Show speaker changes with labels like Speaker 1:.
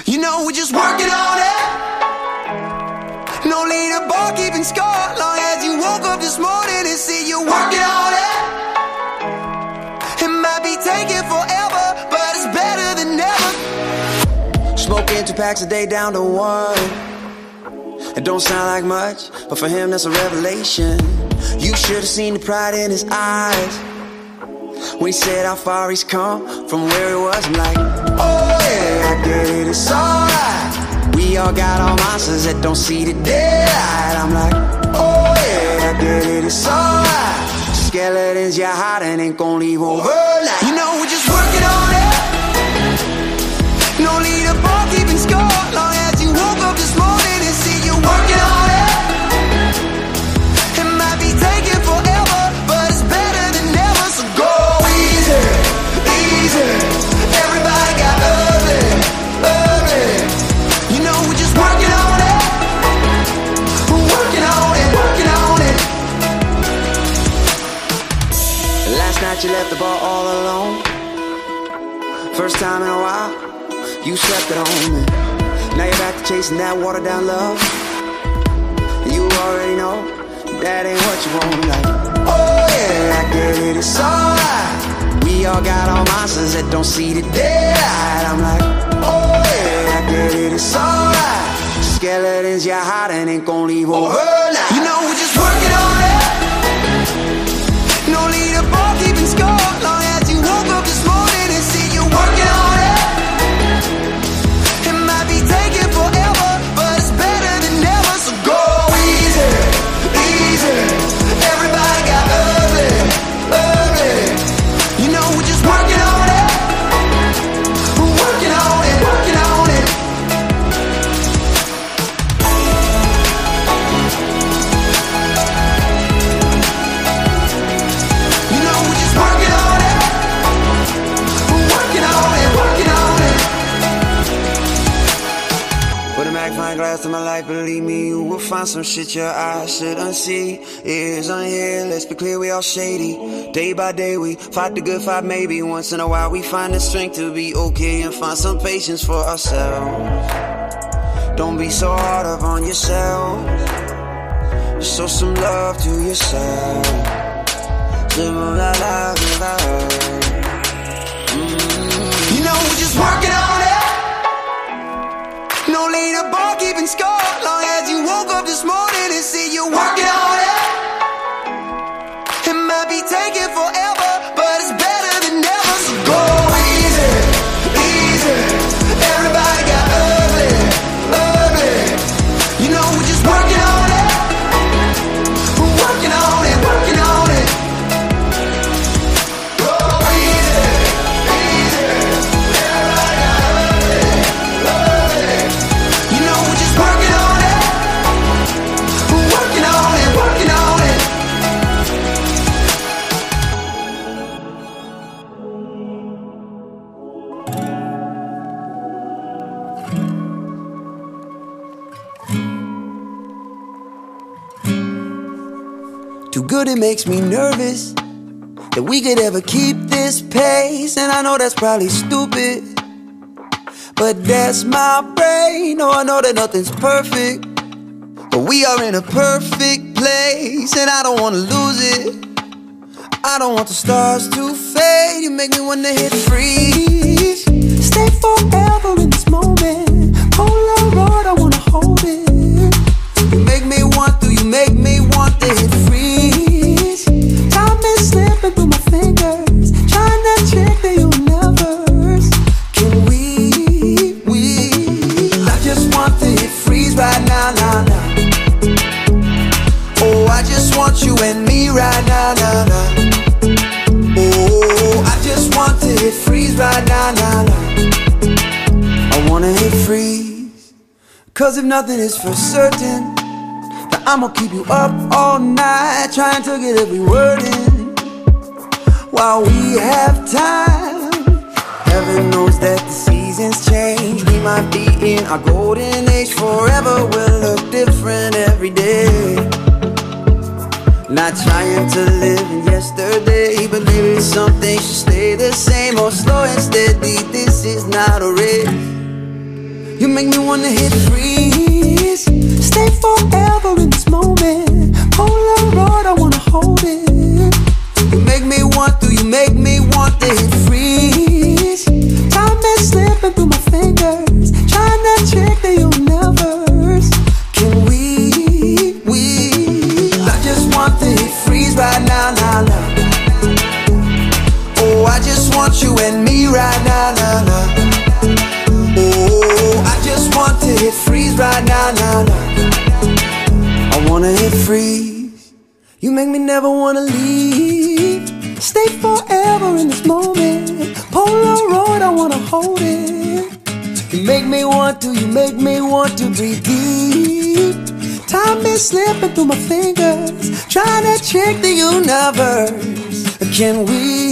Speaker 1: You know we're just working on it. No leaderboard keeping score. Long as you woke up this morning and see you working on it. It might be taking forever, but it's better than never. Smoking 2 packs a day down to 1. It don't sound like much, but for him that's a revelation. You should have seen the pride in his eyes when he said how far he's come from where he was. I'm like, oh yeah, I get it, it's alright. We all got our monsters that don't see the daylight. I'm like, oh yeah, I get it, it's alright. Skeletons you're hiding ain't gon' leave overnight. You know we're just working on it. No leaderboard keeping score. Long as you woke up this morning and see you working on it. It might be taking forever, but it's better than never. So go easy, easy. Everybody got ugly, ugly. You know we're just working on it. Working on it, working on it. Last night you left the bar all alone. First time in a while you slept it on me. Now you're back to chasing that watered down love. You already know that ain't what you want. Like, oh yeah, I get it, it's alright. We all got our monsters that don't see the daylight. I'm like, oh yeah, I get it, it's alright. Skeletons you're hiding ain't gon' leave overnight. You know we're just working on it. No leaderboard keeping score. Long as you woke up this morning and see you working on it. It might be taking forever, but it's better than never. So go easy, easy. Everybody got ugly, ugly. You know we're just working on it. Working on it, working on it. You know we're just working on it. Working on it, working on it. Put a magnifying glass to my life, believe me, you will find some shit your eyes shouldn't see. Ears unheard, let's be clear, we all shady. Day by day we fight the good fight, maybe once in a while we find the strength to be okay and find some patience for ourselves. Don't be so hard up on yourself. Show some love to yourself. Live a life without hurt. You know we're just working on it. No leaderboard keeping score. Long as you woke up this morning and see you working on it. It might be taking forever, but it's better than never. So go easy, easy. Everybody got ugly, ugly. You know we're just working on it. Working on it, working on it. Go easy, easy. Everybody got ugly, ugly. You know we're just working on it. Working on it, working on it. Too good it makes me nervous that we could ever keep this pace. And I know that's probably stupid, but that's my brain. No, I know that nothing's perfect, but we are in a perfect place. And I don't wanna lose it. I don't want the stars to fade. You make me wanna hit freeze. Stay forever in this moment. Polaroid, I wanna hold it. You make me want to, you make me want to hit freeze. Time is slipping through my fingers, trying to check the universe. Can we? I just want to hit freeze right now, now, now. Oh, I just want you and me right now, now, now. Oh, I just want to hit freeze right now, now, now. I wanna hit freeze, 'cause if nothing is for certain, then I'ma keep you up all night, trying to get every word in while we have time. Heaven knows that the seasons change. We might be in our golden age forever. We'll look different every day. Not trying to live in yesterday, but maybe some things should stay the same or slow and steady. This is not a race. You make me wanna hit freeze. Stay forever in this moment. Polaroid, I wanna hold it. You make me want to, you make me want to hit freeze. Time is slipping through my fingers, trying to check the universe. Can we? I just want to hit freeze right now, now, now. Oh, I just want you and me right now, now, now. Oh, I just want to hit freeze right now, now, now. I wanna hit freeze. You make me never wanna leave. Stay forever in this moment. Polaroid, I wanna hold it. You make me want to, you make me want to breathe deep. Time is slipping through my fingers, trying to check the universe. Can we?